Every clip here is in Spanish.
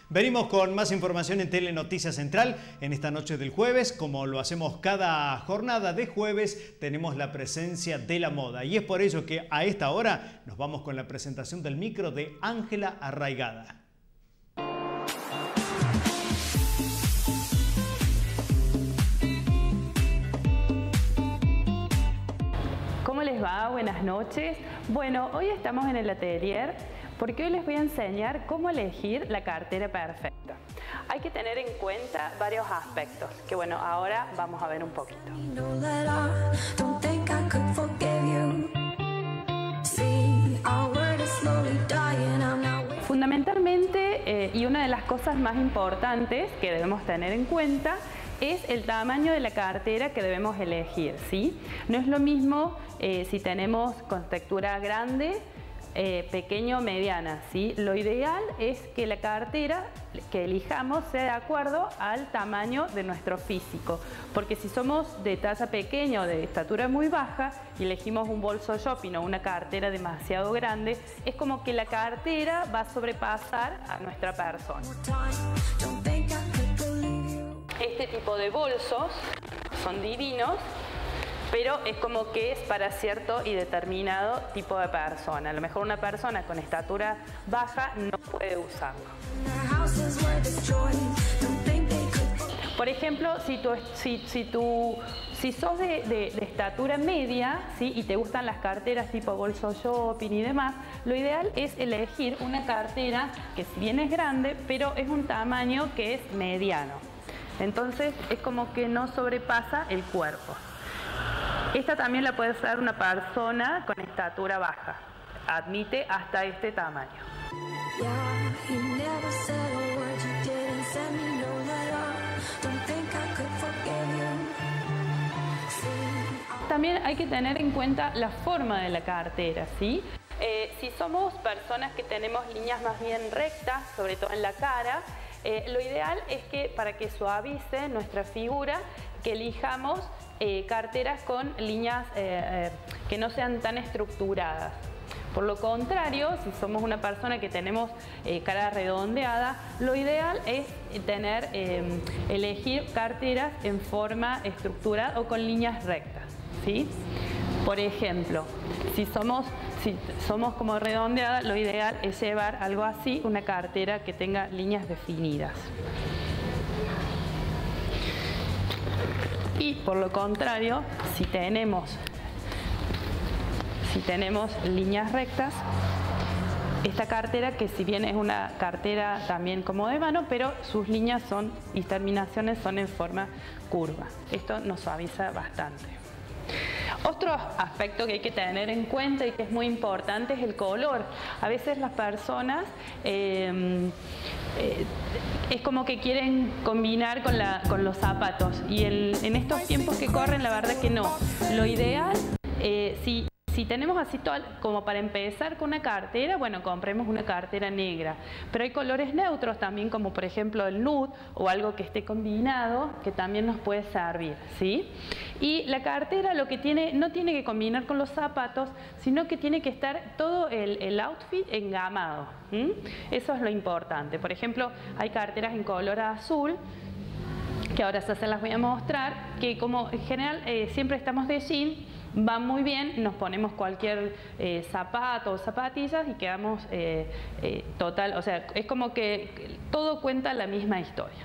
Venimos con más información en Telenoticias Central en esta noche del jueves. Como lo hacemos cada jornada de jueves, tenemos la presencia de la moda. Y es por ello que a esta hora nos vamos con la presentación del micro de Ángela Arraigada. ¿Cómo les va? Buenas noches. Bueno, hoy estamos en el atelier porque hoy les voy a enseñar cómo elegir la cartera perfecta. Hay que tener en cuenta varios aspectos que, bueno, ahora vamos a ver un poquito. Fundamentalmente, y una de las cosas más importantes que debemos tener en cuenta es el tamaño de la cartera que debemos elegir, ¿sí? No es lo mismo si tenemos con textura grande, pequeño o mediana, ¿sí? Lo ideal es que la cartera que elijamos sea de acuerdo al tamaño de nuestro físico, porque si somos de talla pequeña o de estatura muy baja y elegimos un bolso shopping o una cartera demasiado grande, es como que la cartera va a sobrepasar a nuestra persona. Este tipo de bolsos son divinos, pero es como que es para cierto y determinado tipo de persona. A lo mejor una persona con estatura baja no puede usarlo. Por ejemplo, si sos de estatura media, ¿sí? Y te gustan las carteras tipo bolso shopping y demás, lo ideal es elegir una cartera que si bien es grande, pero es un tamaño que es mediano. Entonces es como que no sobrepasa el cuerpo. Esta también la puede usar una persona con estatura baja. Admite hasta este tamaño. También hay que tener en cuenta la forma de la cartera, ¿sí? Si somos personas que tenemos líneas más bien rectas, sobre todo en la cara, lo ideal es que para que suavice nuestra figura, que elijamos carteras con líneas que no sean tan estructuradas. Por lo contrario, si somos una persona que tenemos cara redondeada, lo ideal es elegir carteras en forma estructurada o con líneas rectas, ¿sí? Por ejemplo, si somos como redondeada, lo ideal es llevar algo así, una cartera que tenga líneas definidas. Y por lo contrario, si tenemos líneas rectas, esta cartera, que si bien es una cartera también como de mano, pero sus líneas y terminaciones son en forma curva. Esto nos suaviza bastante. Otro aspecto que hay que tener en cuenta y que es muy importante es el color. A veces las personas es como que quieren combinar con los zapatos y en estos tiempos que corren, la verdad que no. Lo ideal, si tenemos así como para empezar con una cartera, bueno, compremos una cartera negra. Pero hay colores neutros también, como por ejemplo el nude o algo que esté combinado, que también nos puede servir, ¿sí? Y la cartera no tiene que combinar con los zapatos, sino que tiene que estar todo el outfit engamado. Eso es lo importante. Por ejemplo, hay carteras en color azul, que ahora se las voy a mostrar, que como en general siempre estamos de jean, van muy bien, nos ponemos cualquier zapato o zapatillas y quedamos total, o sea, es como que todo cuenta la misma historia.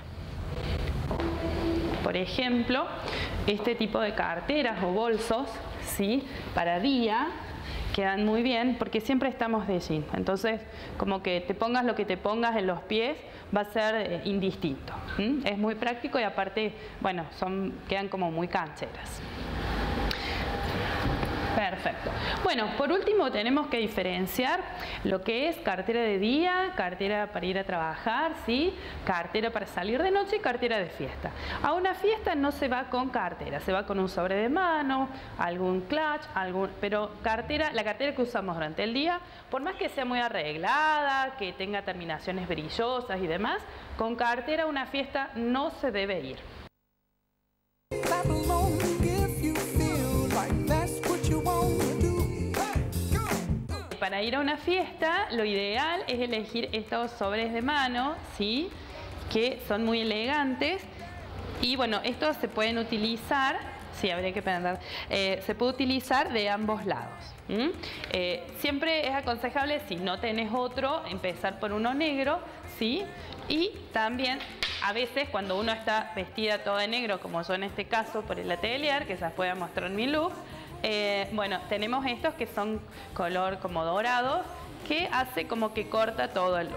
Por ejemplo, este tipo de carteras o bolsos, ¿sí? Para día, quedan muy bien porque siempre estamos de jean. Entonces, como que te pongas lo que te pongas en los pies, va a ser indistinto. Es muy práctico y aparte, bueno, quedan como muy cancheras. Perfecto. Bueno, por último tenemos que diferenciar lo que es cartera de día, cartera para ir a trabajar, ¿sí? Cartera para salir de noche y cartera de fiesta. A una fiesta no se va con cartera, se va con un sobre de mano, algún clutch, pero la cartera que usamos durante el día, por más que sea muy arreglada, que tenga terminaciones brillosas y demás, con cartera a una fiesta no se debe ir. para ir a una fiesta, lo ideal es elegir estos sobres de mano, ¿sí? Que son muy elegantes. Y bueno, estos se pueden utilizar, sí, habría que pensar, se puede utilizar de ambos lados. Siempre es aconsejable, si no tenés otro, empezar por uno negro, ¿sí? Y también, a veces, cuando uno está vestida toda de negro, como yo en este caso por el atelier, que se las voy a mostrar en mi look, bueno, tenemos estos que son color como dorado, que hace como que corta todo el look.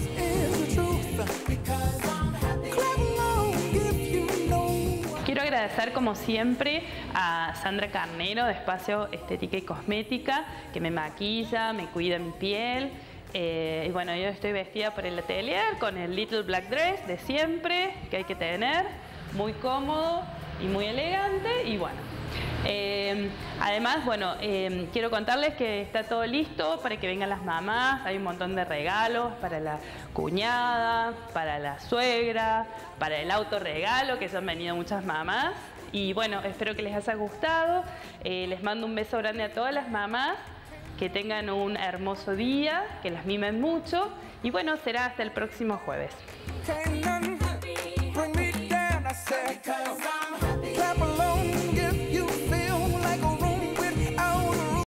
Quiero agradecer como siempre a Sandra Carnero de Espacio Estética y Cosmética, que me maquilla, me cuida mi piel. Y bueno, yo estoy vestida por el atelier con el Little Black Dress de siempre, que hay que tener, muy cómodo y muy elegante. Y bueno, además, bueno, quiero contarles que está todo listo para que vengan las mamás. Hay un montón de regalos para la cuñada, para la suegra, para el autorregalo, que ya han venido muchas mamás. Y bueno, espero que les haya gustado. Les mando un beso grande a todas las mamás. Que tengan un hermoso día, que las mimen mucho. Y bueno, será hasta el próximo jueves.